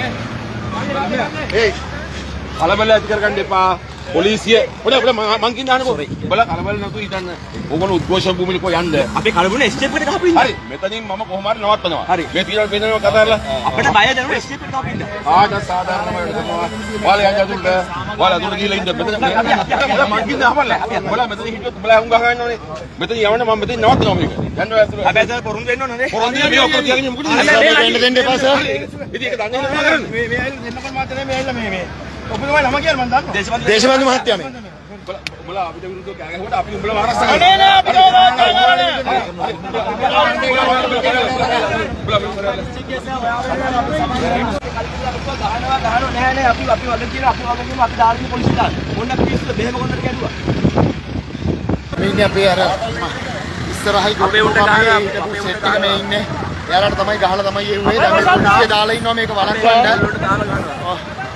Hey, කලබල ඇති කරගන්න එපා. පොලිසිය පොඩ මං කියන්නේ අහන්නකෝ. උඹලා කලබල නැතුව හිටන්න. ඕගොල්ලෝ උද්ඝෝෂණ භූමියට කො යන්න. අපි කලබල ස්ටෙප් එකට ගහපු ඉන්න. හරි. මෙතනින් මම කොහොම හරි නවත්තනවා. හරි. මේ තියෙන වෙනම කතා කරලා අපිට බය දැනුනේ ස්ටෙප් එකට ගහපු ඉන්න. සාධාරණම වෙනවා. ඔයාලා යන්න අතුරට. ඔයාලා අතුරට ගිහලා ඉන්න. මෙතන මං කියන්නේ අහපල්ලා. ඔයාලා මෙතන හිටියොත් ඔයාලා හුඟ ගන්න ඕනේ. මෙතන යවන්න මම මෙතන නවත්තනවා මේක. යන්න ඔයා අතුරට. හැබැයි සර් පොරොන්දු වෙන්න ඕනේ නේ. පොරොන්දු මේ ඔක්කොම තියාගෙන මොකද? දෙන්න එපා සර්. ඉතින් ඒක දන්නේ නැහැ කරන්නේ. මේ දෙන්නකල් මාත්‍ය නේ මේ ඇවිල්ලා මේ ඔබතුමා නම කියලා මම දන්නවා. දේශපාලන මහත්තයා මේ. උඹලා අපිට විරුද්ධව කෑ ගැහුවට අපි උඹලා ආරක්ෂා කරනවා. නේ නේ අපිට ඕවා කරන්නේ. ගහනවා නැහැ අපි වගේ කියන අපි දාලා පොලිසිය දාන්න. මොන්න අපි පිස්සුද බෙහෙම කොන්දර කැඩුවා. මේ ඉන්නේ අපේ අර ඉස්සරහයි අපේ උන්ට ගහන සෙට් එක මේ ඉන්නේ. එයාලට තමයි ගහලා තමයි එන්නේ. දැන් මේ පොලිසිය දාලා ඉන්නවා මේක වළක්වන්න.